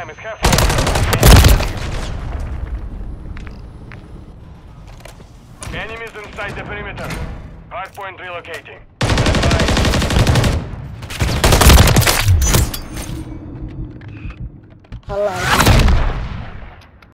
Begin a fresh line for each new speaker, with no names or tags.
time is halfway. Enemies inside the perimeter. Hardpoint relocating.
Hello.